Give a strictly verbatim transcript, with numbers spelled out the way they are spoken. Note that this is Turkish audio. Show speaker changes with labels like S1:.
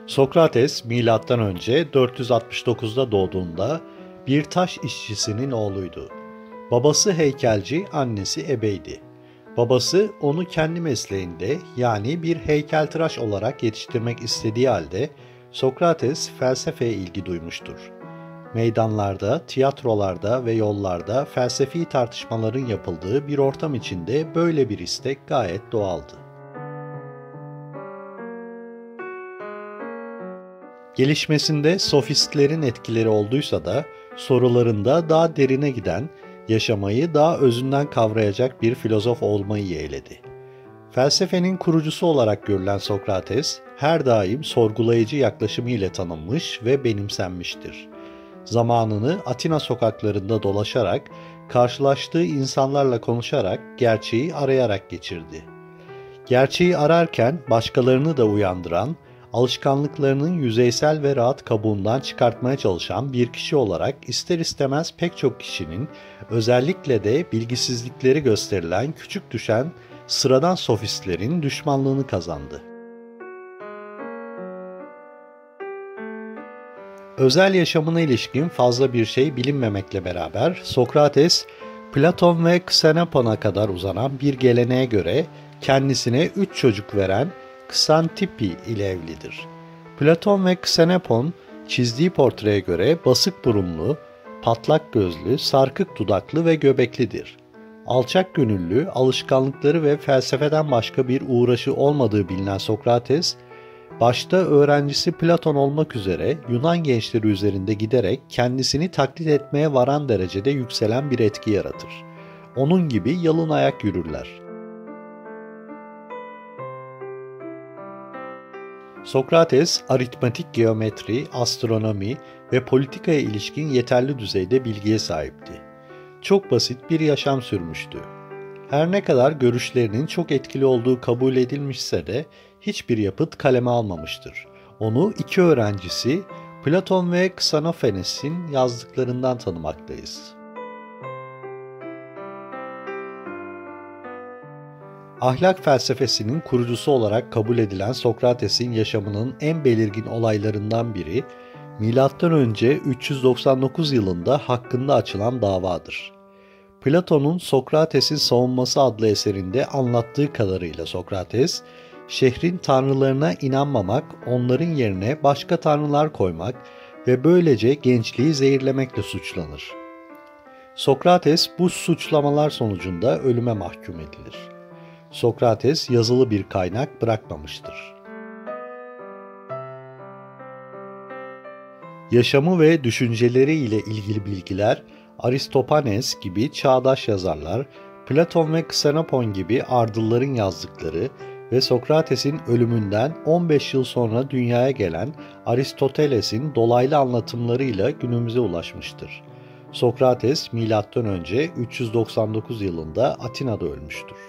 S1: Sokrates milattan önce dört yüz altmış dokuzda doğduğunda bir taş işçisinin oğluydu. Babası heykelci, annesi ebeydi. Babası onu kendi mesleğinde yani bir heykeltıraş olarak yetiştirmek istediği halde Sokrates felsefeye ilgi duymuştur. Meydanlarda, tiyatrolarda ve yollarda felsefi tartışmaların yapıldığı bir ortam içinde böyle bir istek gayet doğaldı. Gelişmesinde sofistlerin etkileri olduysa da sorularında daha derine giden, yaşamayı daha özünden kavrayacak bir filozof olmayı yeğledi. Felsefenin kurucusu olarak görülen Sokrates, her daim sorgulayıcı yaklaşımı ile tanınmış ve benimsenmiştir. Zamanını Atina sokaklarında dolaşarak, karşılaştığı insanlarla konuşarak, gerçeği arayarak geçirdi. Gerçeği ararken başkalarını da uyandıran, alışkanlıklarının yüzeysel ve rahat kabuğundan çıkartmaya çalışan bir kişi olarak ister istemez pek çok kişinin, özellikle de bilgisizlikleri gösterilen küçük düşen sıradan sofistlerin düşmanlığını kazandı. Özel yaşamına ilişkin fazla bir şey bilinmemekle beraber Sokrates, Platon ve Xenopon'a kadar uzanan bir geleneğe göre kendisine üç çocuk veren Ksantipi ile evlidir. Platon ve Xenopon çizdiği portreye göre basık burunlu, patlak gözlü, sarkık dudaklı ve göbeklidir. Alçak gönüllü, alışkanlıkları ve felsefeden başka bir uğraşı olmadığı bilinen Sokrates, başta öğrencisi Platon olmak üzere Yunan gençleri üzerinde giderek kendisini taklit etmeye varan derecede yükselen bir etki yaratır. Onun gibi yalın ayak yürürler. Sokrates, aritmetik geometri, astronomi ve politikaya ilişkin yeterli düzeyde bilgiye sahipti. Çok basit bir yaşam sürmüştü. Her ne kadar görüşlerinin çok etkili olduğu kabul edilmişse de hiçbir yapıt kaleme almamıştır. Onu iki öğrencisi Platon ve Xenophanes'in yazdıklarından tanımaktayız. Ahlak felsefesinin kurucusu olarak kabul edilen Sokrates'in yaşamının en belirgin olaylarından biri, milattan önce üç yüz doksan dokuz yılında hakkında açılan davadır. Platon'un Sokrates'in Savunması adlı eserinde anlattığı kadarıyla Sokrates, şehrin tanrılarına inanmamak, onların yerine başka tanrılar koymak ve böylece gençliği zehirlemekle suçlanır. Sokrates bu suçlamalar sonucunda ölüme mahkum edilir. Sokrates yazılı bir kaynak bırakmamıştır. Yaşamı ve düşünceleri ile ilgili bilgiler Aristofanes gibi çağdaş yazarlar, Platon ve Xenopon gibi ardılların yazdıkları ve Sokrates'in ölümünden on beş yıl sonra dünyaya gelen Aristoteles'in dolaylı anlatımlarıyla günümüze ulaşmıştır. Sokrates milattan önce üç yüz doksan dokuz yılında Atina'da ölmüştür.